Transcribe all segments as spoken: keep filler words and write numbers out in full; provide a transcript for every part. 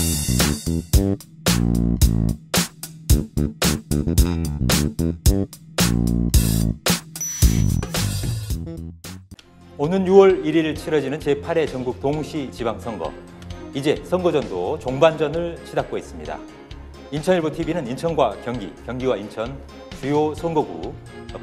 오는 유월 일일 치러지는 제팔 회 전국 동시 지방선거. 이제 선거전도 종반전을 치닫고 있습니다. 인천일보티비는 인천과 경기, 경기와 인천 주요 선거구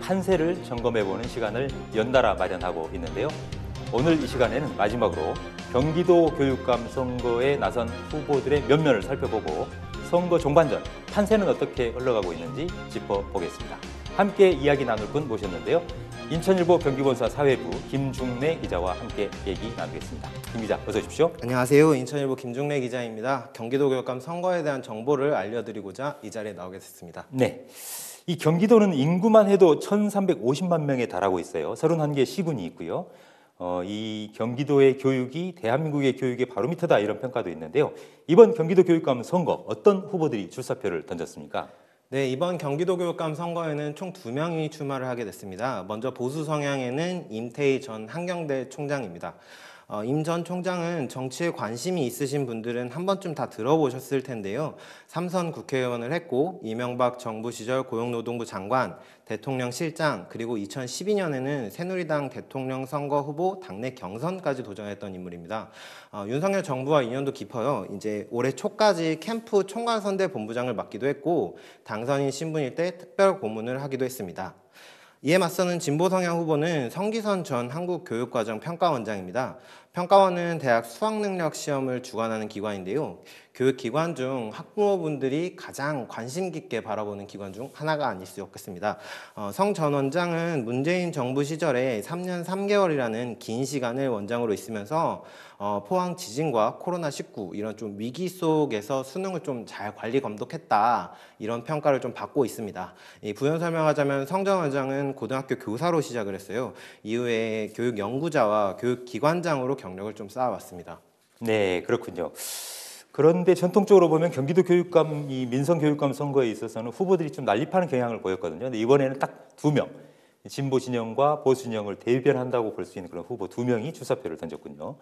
판세를 점검해보는 시간을 연달아 마련하고 있는데요. 오늘 이 시간에는 마지막으로 경기도 교육감 선거에 나선 후보들의 면면을 살펴보고 선거 종반전, 판세는 어떻게 흘러가고 있는지 짚어보겠습니다. 함께 이야기 나눌 분 모셨는데요. 인천일보 경기본사 사회부 김중래 기자와 함께 얘기 나누겠습니다. 김 기자, 어서 오십시오. 안녕하세요. 인천일보 김중래 기자입니다. 경기도 교육감 선거에 대한 정보를 알려드리고자 이 자리에 나오게 됐습니다. 네, 이 경기도는 인구만 해도 천삼백오십만 명에 달하고 있어요. 서른한 개 시군이 있고요. 어, 이 경기도의 교육이 대한민국의 교육의 바로미터다 이런 평가도 있는데요. 이번 경기도 교육감 선거 어떤 후보들이 출사표를 던졌습니까? 네, 이번 경기도 교육감 선거에는 총 두 명이 출마를 하게 됐습니다. 먼저 보수 성향에는 임태희 전 한경대 총장입니다. 어, 임 전 총장은 정치에 관심이 있으신 분들은 한 번쯤 다 들어보셨을 텐데요. 삼선 국회의원을 했고 이명박 정부 시절 고용노동부 장관, 대통령 실장, 그리고 이천십이 년에는 새누리당 대통령 선거 후보 당내 경선까지 도전했던 인물입니다. 어, 윤석열 정부와 인연도 깊어요. 이제 올해 초까지 캠프 총괄선대 본부장을 맡기도 했고 당선인 신분일 때 특별 고문을 하기도 했습니다. 이에 맞서는 진보 성향 후보는 성기선 전 한국교육과정평가원장입니다. 평가원은 대학 수학능력 시험을 주관하는 기관인데요. 교육기관 중 학부모분들이 가장 관심 깊게 바라보는 기관 중 하나가 아닐 수 없겠습니다. 어, 성 전 원장은 문재인 정부 시절에 삼 년 삼 개월이라는 긴 시간을 원장으로 있으면서 어, 포항 지진과 코로나 십구 이런 좀 위기 속에서 수능을 좀 잘 관리 감독했다 이런 평가를 좀 받고 있습니다. 이 부연 설명하자면 성 전 원장은 고등학교 교사로 시작을 했어요. 이후에 교육 연구자와 교육 기관장으로 경력을 좀 쌓아왔습니다. 네, 그렇군요. 그런데 전통적으로 보면 경기도 교육감, 이 민선교육감 선거에 있어서는 후보들이 좀 난립하는 경향을 보였거든요. 근데 이번에는 딱 두 명, 진보 진영과 보수 진영을 대변한다고 볼 수 있는 그런 후보 두 명이 출사표를 던졌군요.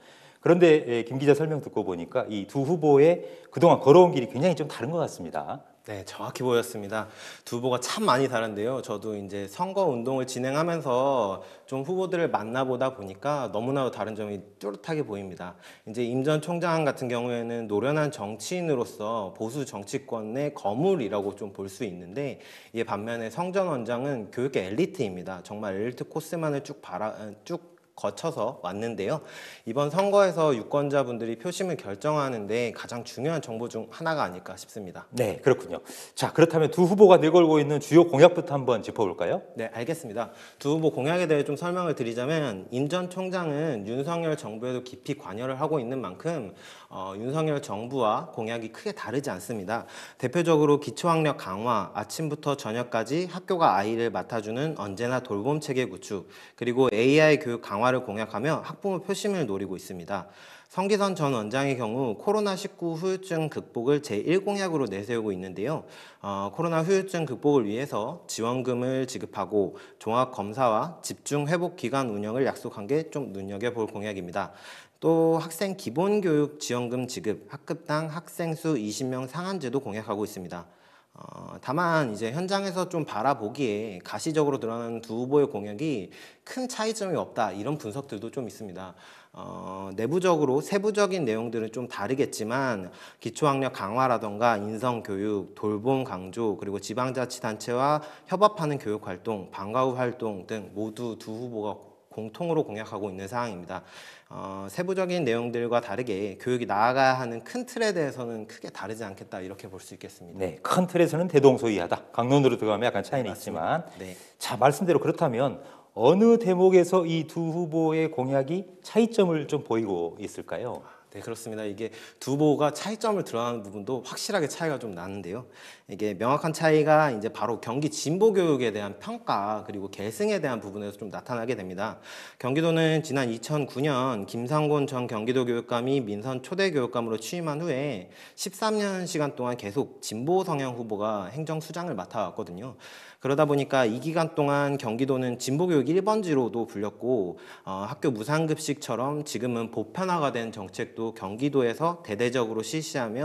그런데 김 기자 설명 듣고 보니까 이 두 후보의 그동안 걸어온 길이 굉장히 좀 다른 것 같습니다. 네, 정확히 보였습니다. 두 후보가 참 많이 다른데요. 저도 이제 선거 운동을 진행하면서 좀 후보들을 만나보다 보니까 너무나도 다른 점이 뚜렷하게 보입니다. 이제 임 전 총장 같은 경우에는 노련한 정치인으로서 보수 정치권의 거물이라고 좀 볼 수 있는데, 이에 반면에 성 전 원장은 교육의 엘리트입니다. 정말 엘리트 코스만을 쭉 바라 쭉 거쳐서 왔는데요. 이번 선거에서 유권자분들이 표심을 결정하는데 가장 중요한 정보 중 하나가 아닐까 싶습니다. 네, 그렇군요. 자, 그렇다면 두 후보가 내걸고 있는 주요 공약부터 한번 짚어볼까요? 네, 알겠습니다. 두 후보 공약에 대해 좀 설명을 드리자면 임 전 총장은 윤석열 정부에도 깊이 관여를 하고 있는 만큼 어, 윤석열 정부와 공약이 크게 다르지 않습니다. 대표적으로 기초학력 강화, 아침부터 저녁까지 학교가 아이를 맡아주는 언제나 돌봄 체계 구축, 그리고 에이아이 교육 강화를 공약하며 학부모 표심을 노리고 있습니다. 성기선 전 원장의 경우 코로나 십구 후유증 극복을 제일 공약으로 내세우고 있는데요. 어, 코로나 후유증 극복을 위해서 지원금을 지급하고 종합검사와 집중회복기간 운영을 약속한 게 좀 눈여겨볼 공약입니다. 또 학생 기본교육 지원금 지급, 학급당 학생 수 이십 명 상한제도 공약하고 있습니다. 어, 다만 이제 현장에서 좀 바라보기에 가시적으로 드러나는 두 후보의 공약이 큰 차이점이 없다 이런 분석들도 좀 있습니다. 어, 내부적으로 세부적인 내용들은 좀 다르겠지만 기초학력 강화라던가 인성교육, 돌봄 강조, 그리고 지방자치단체와 협업하는 교육활동, 방과 후 활동 등 모두 두 후보가 공통으로 공약하고 있는 사항입니다. 어, 세부적인 내용들과 다르게 교육이 나아가야 하는 큰 틀에 대해서는 크게 다르지 않겠다 이렇게 볼 수 있겠습니다. 네, 큰 틀에서는 대동소이하다. 강론으로 들어가면 약간 차이는 네, 있지만 네. 자, 말씀대로 그렇다면 어느 대목에서 이 두 후보의 공약이 차이점을 좀 보이고 있을까요? 네, 그렇습니다. 이게 두 후보가 차이점을 드러나는 부분도 확실하게 차이가 좀 나는데요. 이게 명확한 차이가 이제 바로 경기 진보 교육에 대한 평가 그리고 계승에 대한 부분에서 좀 나타나게 됩니다. 경기도는 지난 이천구 년 김상곤 전 경기도 교육감이 민선 초대 교육감으로 취임한 후에 십삼 년 시간 동안 계속 진보 성향 후보가 행정수장을 맡아왔거든요. 그러다 보니까 이 기간 동안 경기도는 진보교육 일 번지로도 불렸고 어, 학교 무상급식처럼 지금은 보편화가 된 정책도 경기도에서 대대적으로 실시하며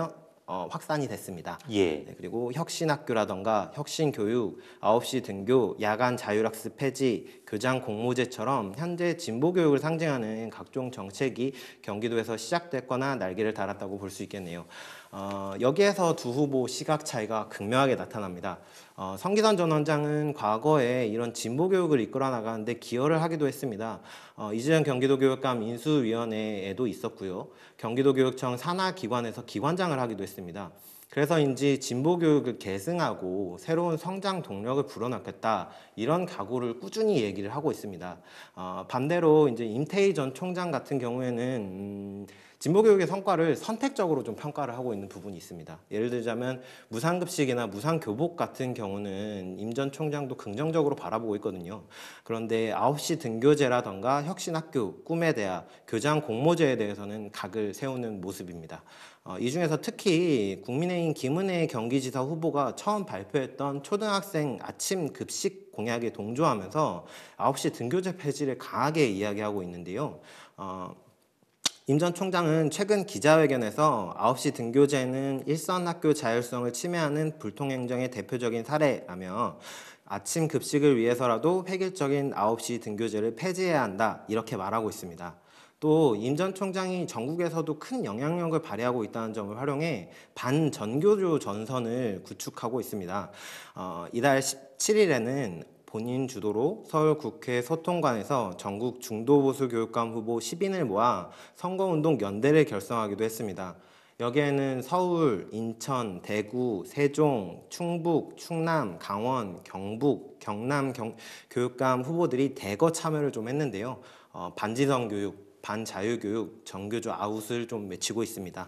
어, 확산이 됐습니다. 예. 네, 그리고 혁신학교라던가 혁신교육, 아홉 시 등교, 야간 자율학습 폐지, 교장 공모제처럼 현재 진보교육을 상징하는 각종 정책이 경기도에서 시작됐거나 날개를 달았다고 볼 수 있겠네요. 어, 여기에서 두 후보 시각 차이가 극명하게 나타납니다. 어, 성기선 전 원장은 과거에 이런 진보교육을 이끌어 나가는데 기여를 하기도 했습니다. 어, 이재현 경기도교육감 인수위원회에도 있었고요. 경기도교육청 산하기관에서 기관장을 하기도 했습니다. 그래서인지 진보교육을 계승하고 새로운 성장 동력을 불어넣겠다 이런 각오를 꾸준히 얘기를 하고 있습니다. 어, 반대로 이제 임태희 전 총장 같은 경우에는 음, 진보교육의 성과를 선택적으로 좀 평가를 하고 있는 부분이 있습니다. 예를 들자면 무상급식이나 무상교복 같은 경우는 임 전 총장도 긍정적으로 바라보고 있거든요. 그런데 아홉 시 등교제라던가 혁신학교, 꿈의 대학, 교장 공모제에 대해서는 각을 세우는 모습입니다. 어, 이 중에서 특히 국민의힘 김은혜 경기지사 후보가 처음 발표했던 초등학생 아침 급식 공약에 동조하면서 아홉 시 등교제 폐지를 강하게 이야기하고 있는데요. 어, 임 전 총장은 최근 기자회견에서 아홉 시 등교제는 일선 학교 자율성을 침해하는 불통행정의 대표적인 사례라며 아침 급식을 위해서라도 획일적인 아홉 시 등교제를 폐지해야 한다 이렇게 말하고 있습니다. 또 임 전 총장이 전국에서도 큰 영향력을 발휘하고 있다는 점을 활용해 반전교조 전선을 구축하고 있습니다. 어, 이달 십칠 일에는 본인 주도로 서울국회 소통관에서 전국 중도보수교육감 후보 십 인을 모아 선거운동 연대를 결성하기도 했습니다. 여기에는 서울, 인천, 대구, 세종, 충북, 충남, 강원, 경북, 경남 경, 교육감 후보들이 대거 참여를 좀 했는데요. 어, 반지성 교육, 반자유교육, 정교조 아웃을 좀 외치고 있습니다.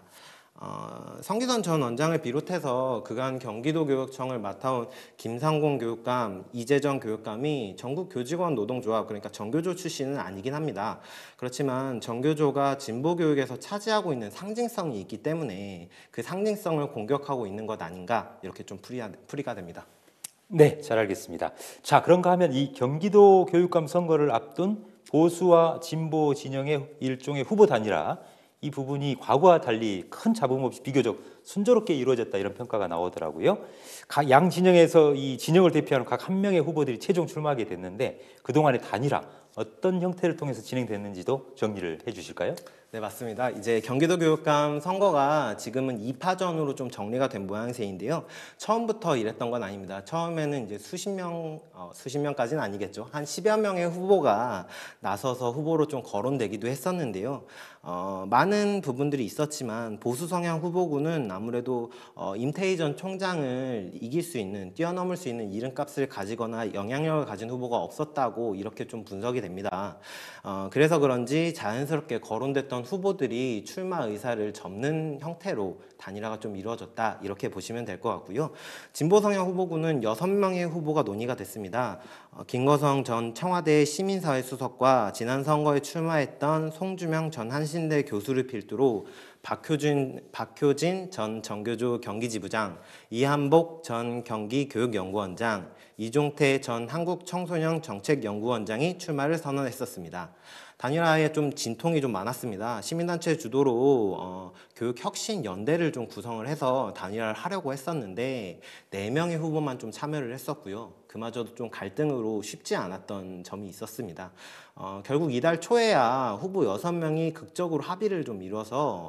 어, 성기선 전 원장을 비롯해서 그간 경기도교육청을 맡아온 김상공 교육감, 이재정 교육감이 전국 교직원 노동조합, 그러니까 정교조 출신은 아니긴 합니다. 그렇지만 정교조가 진보교육에서 차지하고 있는 상징성이 있기 때문에 그 상징성을 공격하고 있는 것 아닌가 이렇게 좀 풀이하, 풀이가 됩니다. 네, 잘 알겠습니다. 자, 그런가 하면 이 경기도 교육감 선거를 앞둔 보수와 진보 진영의 일종의 후보 단일화, 이 부분이 과거와 달리 큰 잡음 없이 비교적 순조롭게 이루어졌다 이런 평가가 나오더라고요. 각 양 진영에서 이 진영을 대표하는 각 한 명의 후보들이 최종 출마하게 됐는데 그동안의 단일화 어떤 형태를 통해서 진행됐는지도 정리를 해주실까요? 네, 맞습니다. 이제 경기도 교육감 선거가 지금은 이 파전으로 좀 정리가 된 모양새인데요. 처음부터 이랬던 건 아닙니다. 처음에는 이제 수십 명, 어, 수십 명까지는 아니겠죠. 한 십여 명의 후보가 나서서 후보로 좀 거론되기도 했었는데요. 어, 많은 부분들이 있었지만 보수 성향 후보군은 아무래도 어, 임태희 전 총장을 이길 수 있는, 뛰어넘을 수 있는 이름값을 가지거나 영향력을 가진 후보가 없었다고 이렇게 좀 분석이 됩니다. 어, 그래서 그런지 자연스럽게 거론됐던 후보들이 출마 의사를 접는 형태로 단일화가 좀 이루어졌다 이렇게 보시면 될 것 같고요. 진보 성향 후보군은 여섯 명의 후보가 논의가 됐습니다. 어, 김거성 전 청와대 시민사회 수석과 지난 선거에 출마했던 송주명 전 한신대 교수를 필두로 박효진, 박효진 전 정교조 경기지부장, 이한복 전 경기교육연구원장, 이종태 전 한국청소년 정책연구원장이 출마를 선언했었습니다. 단일화에 좀 진통이 좀 많았습니다. 시민단체 주도로 어, 교육혁신연대를 좀 구성을 해서 단일화를 하려고 했었는데 네 명의 후보만 좀 참여를 했었고요. 그마저도 좀 갈등으로 쉽지 않았던 점이 있었습니다. 어, 결국 이달 초에야 후보 여섯 명이 극적으로 합의를 좀 이뤄서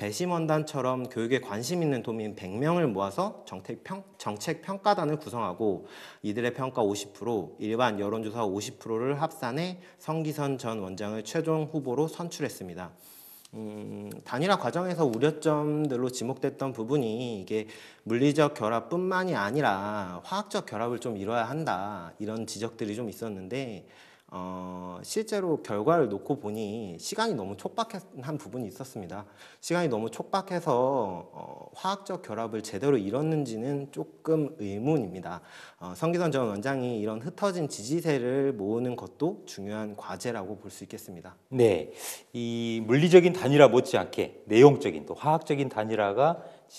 배심원단처럼 교육에 관심 있는 도민 백 명을 모아서 정책, 평, 정책 평가단을 구성하고 이들의 평가 오십 퍼센트, 일반 여론조사 오십 퍼센트를 합산해 성기선 전 원장을 최종 후보로 선출했습니다. 음, 단일화 과정에서 우려점들로 지목됐던 부분이 이게 물리적 결합뿐만이 아니라 화학적 결합을 좀 이뤄야 한다 이런 지적들이 좀 있었는데 어, 실제로 결과를 놓고 보니 시간이 너무 촉박한 부분이 있었습니다. 시간이 너무 촉박해서 어, 화학적 결합을 제대로 이뤘는지는 조금 의문입니다. 어, 성기선 전 원장이 이런 흩어진 지지세를 모으는 것도 중요한 과제라고 볼 수 있겠습니다. 네, 이 물리적인 단일화 못지않게 내용적인 또 화학적인 단일화가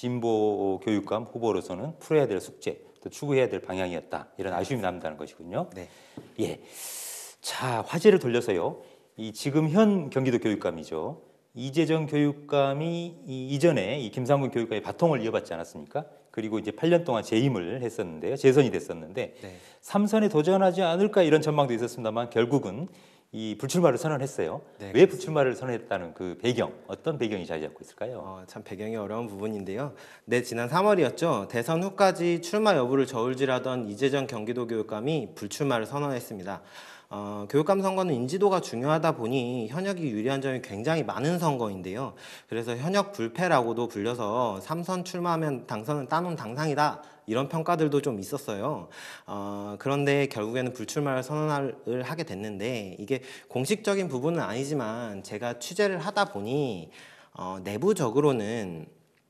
진보 교육감 후보로서는 풀어야 될 숙제, 또 추구해야 될 방향이었다 이런 아쉬움이 남는다는 것이군요. 네. 예. 자, 화제를 돌려서요. 이 지금 현 경기도 교육감이죠. 이재정 교육감이 이 이전에 이 김상곤 교육감이 바통을 이어받지 않았습니까? 그리고 이제 팔 년 동안 재임을 했었는데요. 재선이 됐었는데 네. 삼 선에 도전하지 않을까 이런 전망도 있었습니다만 결국은 이 불출마를 선언했어요. 네, 왜 그렇습니다. 불출마를 선언했다는 그 배경, 어떤 배경이 자리 잡고 있을까요? 어, 참 배경이 어려운 부분인데요. 네, 지난 삼월이었죠. 대선 후까지 출마 여부를 저울질하던 이재정 경기도 교육감이 불출마를 선언했습니다. 어, 교육감 선거는 인지도가 중요하다 보니 현역이 유리한 점이 굉장히 많은 선거인데요. 그래서 현역 불패라고도 불려서 삼 선 출마하면 당선은 따놓은 당상이다. 이런 평가들도 좀 있었어요. 어, 그런데 결국에는 불출마를 선언을 하게 됐는데 이게 공식적인 부분은 아니지만 제가 취재를 하다 보니 어, 내부적으로는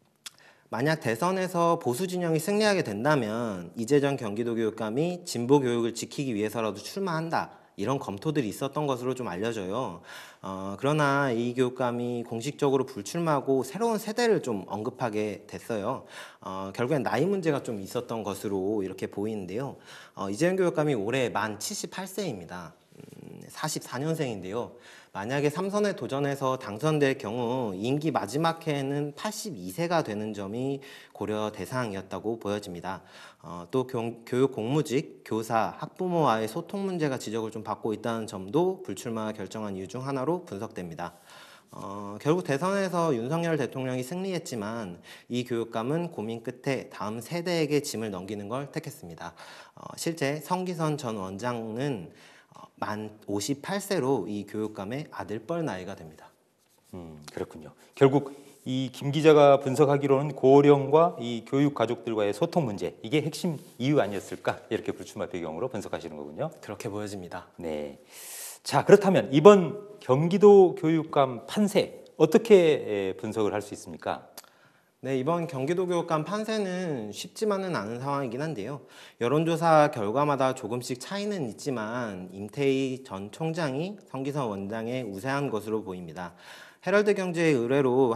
만약 대선에서 보수 진영이 승리하게 된다면 이재정 경기도 교육감이 진보 교육을 지키기 위해서라도 출마한다. 이런 검토들이 있었던 것으로 좀 알려져요. 어, 그러나 이 교육감이 공식적으로 불출마하고 새로운 세대를 좀 언급하게 됐어요. 어, 결국엔 나이 문제가 좀 있었던 것으로 이렇게 보이는데요. 어, 이재정 교육감이 올해 만 칠십팔 세입니다. 음, 사십사 년생인데요. 만약에 삼 선에 도전해서 당선될 경우 임기 마지막 해에는 팔십이 세가 되는 점이 고려 대상이었다고 보여집니다. 어, 또 교, 교육 공무직, 교사, 학부모와의 소통 문제가 지적을 좀 받고 있다는 점도 불출마 결정한 이유 중 하나로 분석됩니다. 어, 결국 대선에서 윤석열 대통령이 승리했지만 이 교육감은 고민 끝에 다음 세대에게 짐을 넘기는 걸 택했습니다. 어, 실제 성기선 전 원장은 만 오십팔 세로 이 교육감의 아들뻘 나이가 됩니다. 음, 그렇군요. 결국 이 김 기자가 분석하기로는 고령과 이 교육 가족들과의 소통 문제 이게 핵심 이유 아니었을까 이렇게 불출마 배경으로 분석하시는 거군요. 그렇게 보여집니다. 네. 자 그렇다면 이번 경기도 교육감 판세 어떻게 분석을 할 수 있습니까? 네, 이번 경기도 교육감 판세는 쉽지만은 않은 상황이긴 한데요. 여론조사 결과마다 조금씩 차이는 있지만 임태희 전 총장이 성기선 원장에 우세한 것으로 보입니다. 헤럴드 경제의 의뢰로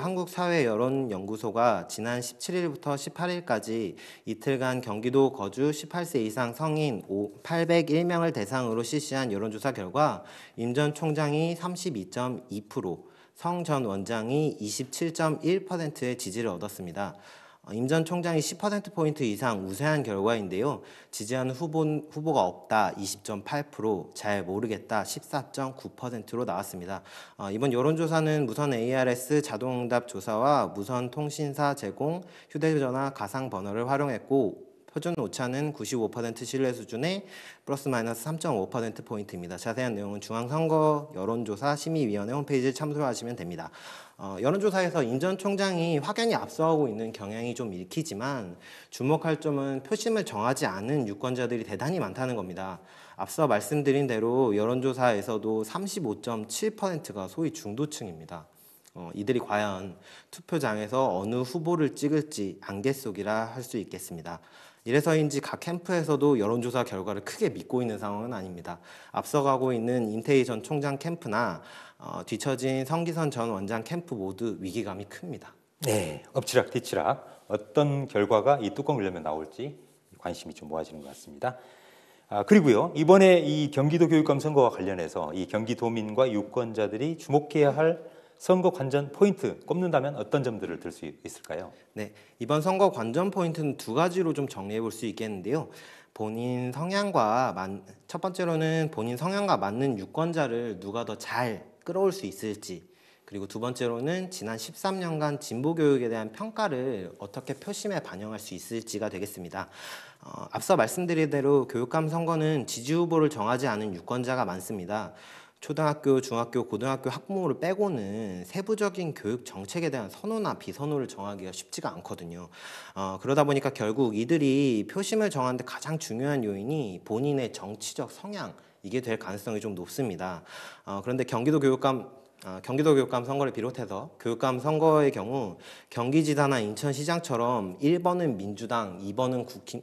한국사회여론연구소가 지난 십칠 일부터 십팔 일까지 이틀간 경기도 거주 십팔 세 이상 성인 팔백일 명을 대상으로 실시한 여론조사 결과 임 전 총장이 삼십이 점 이 퍼센트, 성 전 원장이 이십칠 점 일 퍼센트의 지지를 얻었습니다. 임 전 총장이 십 퍼센트포인트 이상 우세한 결과인데요. 지지하는 후보, 후보가 없다 이십 점 팔 퍼센트, 잘 모르겠다 십사 점 구 퍼센트로 나왔습니다. 어, 이번 여론조사는 무선 에이아르에스 자동응답 조사와 무선 통신사 제공, 휴대전화 가상 번호를 활용했고 표준 오차는 구십오 퍼센트 신뢰 수준의 플러스 마이너스 삼 점 오 퍼센트포인트입니다. 자세한 내용은 중앙선거 여론조사 심의위원회 홈페이지를 참조하시면 됩니다. 어, 여론조사에서 임 전 총장이 확연히 앞서가고 있는 경향이 좀 읽히지만 주목할 점은 표심을 정하지 않은 유권자들이 대단히 많다는 겁니다. 앞서 말씀드린 대로 여론조사에서도 삼십오 점 칠 퍼센트가 소위 중도층입니다. 어, 이들이 과연 투표장에서 어느 후보를 찍을지 안개 속이라 할 수 있겠습니다. 이래서인지 각 캠프에서도 여론조사 결과를 크게 믿고 있는 상황은 아닙니다. 앞서가고 있는 임태희 전 총장 캠프나 어, 뒤처진 성기선 전 원장 캠프 모두 위기감이 큽니다. 네, 엎치락 뒤치락 어떤 결과가 이 뚜껑을 열면 나올지 관심이 좀 모아지는 것 같습니다. 아, 그리고요 이번에 이 경기도 교육감 선거와 관련해서 이 경기도민과 유권자들이 주목해야 할 선거 관전 포인트 꼽는다면 어떤 점들을 들 수 있을까요? 네, 이번 선거 관전 포인트는 두 가지로 좀 정리해 볼 수 있겠는데요. 본인 성향과 만, 첫 번째로는 본인 성향과 맞는 유권자를 누가 더 잘 끌어올 수 있을지, 그리고 두 번째로는 지난 십삼 년간 진보 교육에 대한 평가를 어떻게 표심에 반영할 수 있을지가 되겠습니다. 어, 앞서 말씀드린 대로 교육감 선거는 지지 후보를 정하지 않은 유권자가 많습니다. 초등학교, 중학교, 고등학교 학부모를 빼고는 세부적인 교육 정책에 대한 선호나 비선호를 정하기가 쉽지가 않거든요. 어, 그러다 보니까 결국 이들이 표심을 정하는데 가장 중요한 요인이 본인의 정치적 성향, 이게 될 가능성이 좀 높습니다. 어, 그런데 경기도 교육감 어, 경기도 교육감 선거를 비롯해서 교육감 선거의 경우 경기지사나 인천시장처럼 일 번은 민주당, 이 번은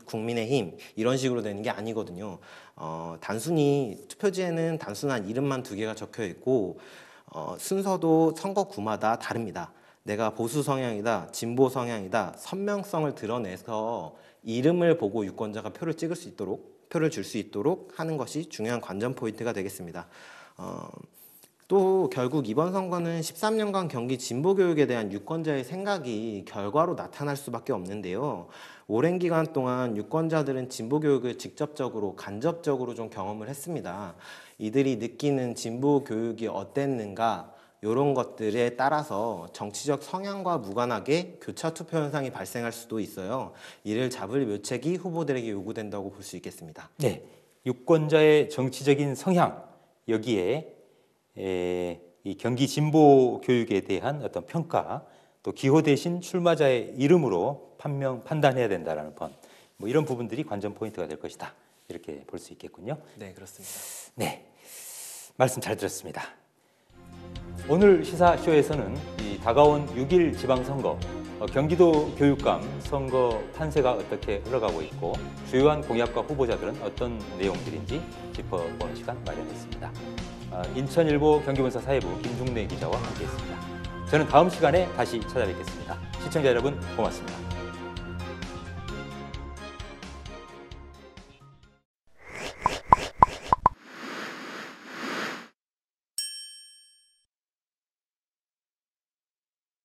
국민의힘 이런 식으로 되는 게 아니거든요. 어, 단순히 투표지에는 단순한 이름만 두 개가 적혀 있고 어, 순서도 선거구마다 다릅니다. 내가 보수 성향이다, 진보 성향이다, 선명성을 드러내서 이름을 보고 유권자가 표를 찍을 수 있도록, 표를 줄 수 있도록 하는 것이 중요한 관전 포인트가 되겠습니다. 어, 또 결국 이번 선거는 십삼 년간 경기 진보교육에 대한 유권자의 생각이 결과로 나타날 수밖에 없는데요. 오랜 기간 동안 유권자들은 진보교육을 직접적으로 간접적으로 좀 경험을 했습니다. 이들이 느끼는 진보교육이 어땠는가 이런 것들에 따라서 정치적 성향과 무관하게 교차 투표 현상이 발생할 수도 있어요. 이를 잡을 묘책이 후보들에게 요구된다고 볼 수 있겠습니다. 네, 유권자의 정치적인 성향 여기에 에, 이 경기 진보 교육에 대한 어떤 평가, 또 기호 대신 출마자의 이름으로 판명 판단해야 된다라는 번, 뭐 이런 부분들이 관전 포인트가 될 것이다 이렇게 볼 수 있겠군요. 네, 그렇습니다. 네, 말씀 잘 들었습니다. 오늘 시사쇼에서는 이 다가온 육 일 지방선거, 어, 경기도 교육감 선거 판세가 어떻게 흘러가고 있고 주요한 공약과 후보자들은 어떤 내용들인지 짚어보는 시간 마련했습니다. 어, 인천일보 경기본사 사회부 김중래 기자와 함께했습니다. 저는 다음 시간에 다시 찾아뵙겠습니다. 시청자 여러분 고맙습니다.